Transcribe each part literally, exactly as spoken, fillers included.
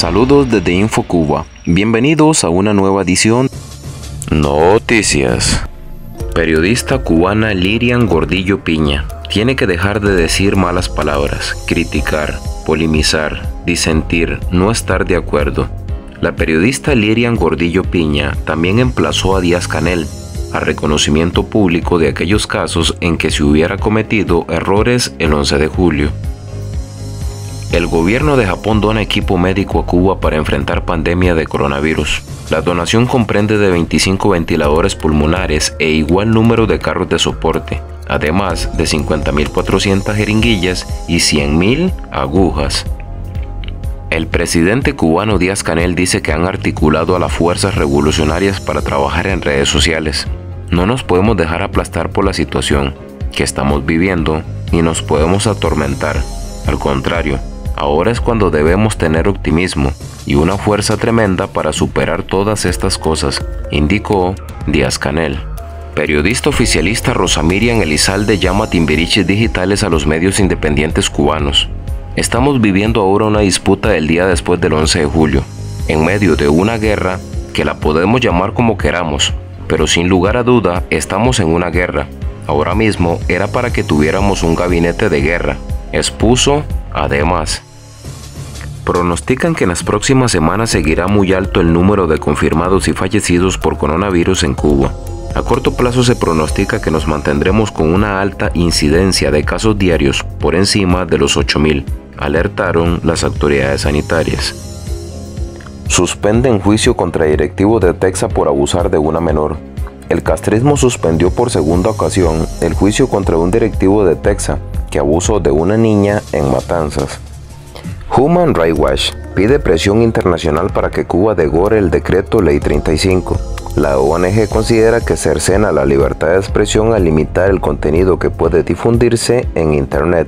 Saludos desde InfoCuba. Bienvenidos a una nueva edición. Noticias. Periodista cubana Lirian Gordillo Piña tiene que dejar de decir malas palabras, criticar, polemizar, disentir, no estar de acuerdo. La periodista Lirian Gordillo Piña también emplazó a Díaz-Canel a reconocimiento público de aquellos casos en que se hubiera cometido errores el once de julio. El gobierno de Japón dona equipo médico a Cuba para enfrentar pandemia de coronavirus. La donación comprende de veinticinco ventiladores pulmonares e igual número de carros de soporte, además de cincuenta mil cuatrocientas jeringuillas y cien mil agujas. El presidente cubano Díaz-Canel dice que han articulado a las fuerzas revolucionarias para trabajar en redes sociales. No nos podemos dejar aplastar por la situación que estamos viviendo ni nos podemos atormentar. Al contrario, ahora es cuando debemos tener optimismo y una fuerza tremenda para superar todas estas cosas, indicó Díaz-Canel. Periodista oficialista Rosa Miriam Elizalde llama a timbiriches digitales a los medios independientes cubanos. Estamos viviendo ahora una disputa del día después del once de julio, en medio de una guerra que la podemos llamar como queramos, pero sin lugar a duda estamos en una guerra. Ahora mismo era para que tuviéramos un gabinete de guerra, expuso además. Pronostican que en las próximas semanas seguirá muy alto el número de confirmados y fallecidos por coronavirus en Cuba. A corto plazo se pronostica que nos mantendremos con una alta incidencia de casos diarios por encima de los ocho mil, alertaron las autoridades sanitarias. Suspenden juicio contra directivo de Texas por abusar de una menor. El castrismo suspendió por segunda ocasión el juicio contra un directivo de Texas que abusó de una niña en Matanzas. Human Rights Watch pide presión internacional para que Cuba derogue el decreto Ley treinta y cinco. La O N G considera que cercena la libertad de expresión al limitar el contenido que puede difundirse en Internet.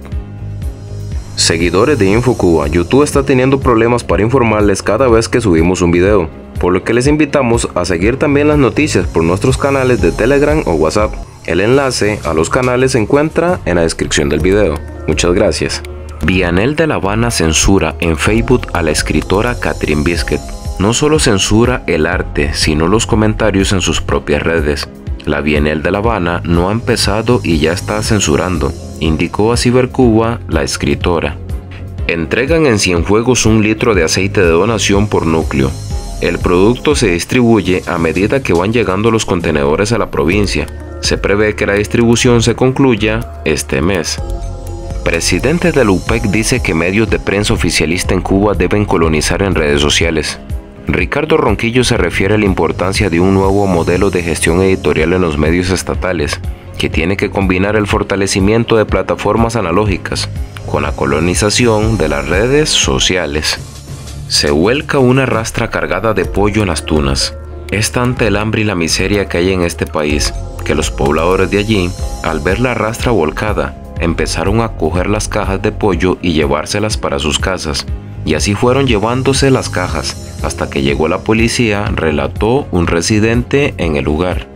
Seguidores de InfoCuba, YouTube está teniendo problemas para informarles cada vez que subimos un video, por lo que les invitamos a seguir también las noticias por nuestros canales de Telegram o WhatsApp. El enlace a los canales se encuentra en la descripción del video. Muchas gracias. Bienal de La Habana censura en Facebook a la escritora Catherine Biscuit. No solo censura el arte, sino los comentarios en sus propias redes. La Bienal de La Habana no ha empezado y ya está censurando, indicó a Cibercuba la escritora. Entregan en Cienfuegos un litro de aceite de donación por núcleo. El producto se distribuye a medida que van llegando los contenedores a la provincia. Se prevé que la distribución se concluya este mes. Presidente de la U P E C dice que medios de prensa oficialista en Cuba deben colonizar en redes sociales. Ricardo Ronquillo se refiere a la importancia de un nuevo modelo de gestión editorial en los medios estatales, que tiene que combinar el fortalecimiento de plataformas analógicas con la colonización de las redes sociales. Se vuelca una rastra cargada de pollo en las tunas. Es tanta el hambre y la miseria que hay en este país, que los pobladores de allí, al ver la rastra volcada, empezaron a coger las cajas de pollo y llevárselas para sus casas. Y así fueron llevándose las cajas, hasta que llegó la policía, relató un residente en el lugar.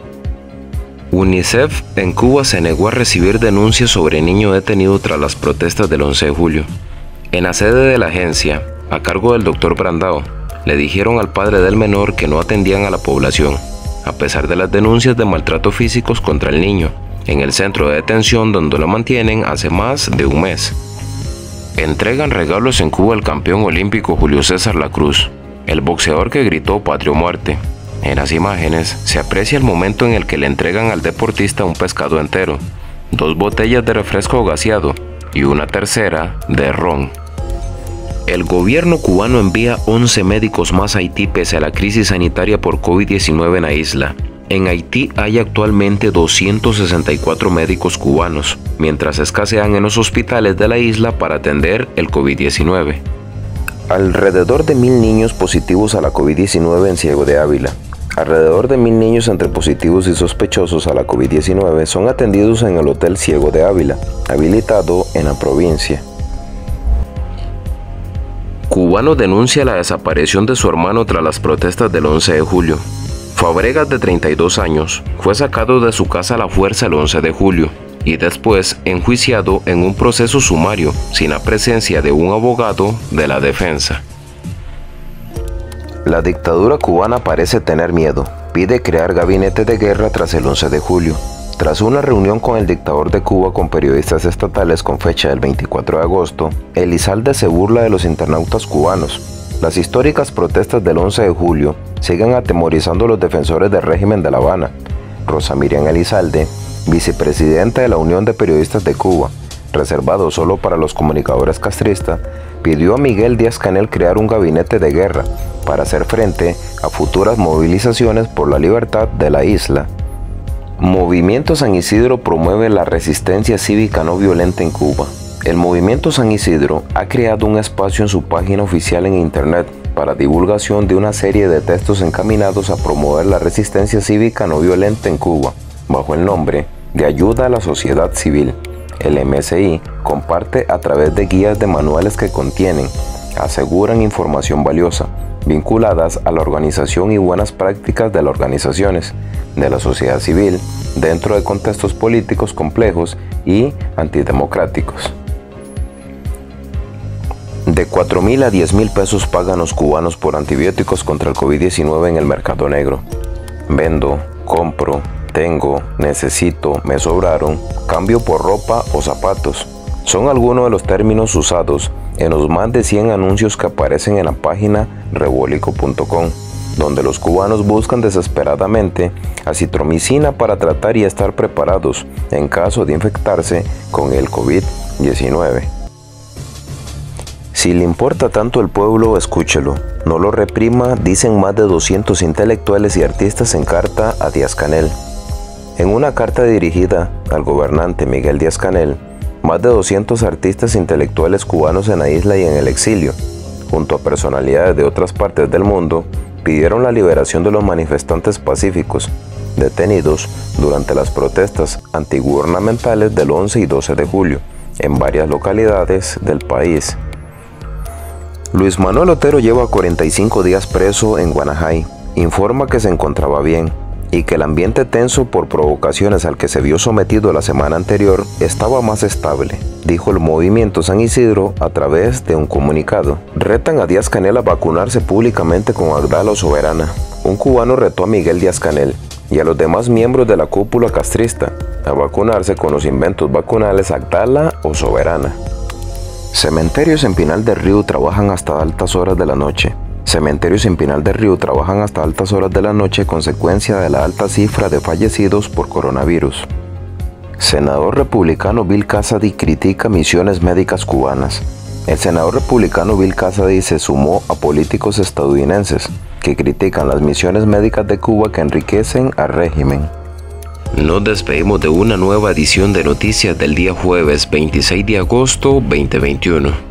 UNICEF en Cuba se negó a recibir denuncias sobre niño detenido tras las protestas del once de julio. En la sede de la agencia, a cargo del doctor Brandao, le dijeron al padre del menor que no atendían a la población, a pesar de las denuncias de maltrato físicos contra el niño, en el centro de detención donde lo mantienen hace más de un mes. Entregan regalos en Cuba al campeón olímpico Julio César Lacruz, el boxeador que gritó "Patria o muerte". En las imágenes se aprecia el momento en el que le entregan al deportista un pescado entero, dos botellas de refresco gaseado y una tercera de ron. El gobierno cubano envía once médicos más a Haití pese a la crisis sanitaria por COVID diecinueve en la isla. En Haití hay actualmente doscientos sesenta y cuatro médicos cubanos, mientras escasean en los hospitales de la isla para atender el COVID diecinueve. Alrededor de mil niños positivos a la COVID diecinueve en Ciego de Ávila. Alrededor de mil niños entre positivos y sospechosos a la COVID diecinueve son atendidos en el Hotel Ciego de Ávila, habilitado en la provincia. Cubano denuncia la desaparición de su hermano tras las protestas del once de julio. Fabregas, de treinta y dos años, fue sacado de su casa a la fuerza el once de julio y después enjuiciado en un proceso sumario sin la presencia de un abogado de la defensa. La dictadura cubana parece tener miedo. Pide crear gabinete de guerra tras el once de julio. Tras una reunión con el dictador de Cuba con periodistas estatales con fecha del veinticuatro de agosto, Elizalde se burla de los internautas cubanos. Las históricas protestas del once de julio siguen atemorizando a los defensores del régimen de La Habana. Rosa Miriam Elizalde, vicepresidenta de la Unión de Periodistas de Cuba, reservado solo para los comunicadores castristas, pidió a Miguel Díaz-Canel crear un gabinete de guerra para hacer frente a futuras movilizaciones por la libertad de la isla. Movimiento San Isidro promueve la resistencia cívica no violenta en Cuba. El Movimiento San Isidro ha creado un espacio en su página oficial en internet para divulgación de una serie de textos encaminados a promover la resistencia cívica no violenta en Cuba, bajo el nombre de Ayuda a la Sociedad Civil. El M S I comparte a través de guías de manuales que contienen, aseguran información valiosa, vinculadas a la organización y buenas prácticas de las organizaciones de la sociedad civil dentro de contextos políticos complejos y antidemocráticos. De cuatro mil a diez mil pesos pagan los cubanos por antibióticos contra el COVID diecinueve en el mercado negro. Vendo, compro, tengo, necesito, me sobraron, cambio por ropa o zapatos. Son algunos de los términos usados en los más de cien anuncios que aparecen en la página rebolico punto com, donde los cubanos buscan desesperadamente acitromicina para tratar y estar preparados en caso de infectarse con el COVID diecinueve. Si le importa tanto el pueblo, escúchelo. No lo reprima, dicen más de doscientos intelectuales y artistas en carta a Díaz-Canel. En una carta dirigida al gobernante Miguel Díaz-Canel, más de doscientos artistas intelectuales cubanos en la isla y en el exilio, junto a personalidades de otras partes del mundo, pidieron la liberación de los manifestantes pacíficos detenidos durante las protestas antigubernamentales del once y doce de julio en varias localidades del país. Luis Manuel Otero lleva cuarenta y cinco días preso en Guanajay. Informa que se encontraba bien y que el ambiente tenso por provocaciones al que se vio sometido la semana anterior estaba más estable, dijo el Movimiento San Isidro a través de un comunicado. Retan a Díaz-Canel a vacunarse públicamente con Abdala o Soberana. Un cubano retó a Miguel Díaz-Canel y a los demás miembros de la cúpula castrista a vacunarse con los inventos vacunales Abdala o Soberana. Cementerios en Pinal del Río trabajan hasta altas horas de la noche. Cementerios en Pinal del Río trabajan hasta altas horas de la noche consecuencia de la alta cifra de fallecidos por coronavirus. Senador republicano Bill Cassidy critica misiones médicas cubanas. El senador republicano Bill Cassidy se sumó a políticos estadounidenses que critican las misiones médicas de Cuba que enriquecen al régimen. Nos despedimos de una nueva edición de Noticias del día jueves veintiséis de agosto de dos mil veintiuno.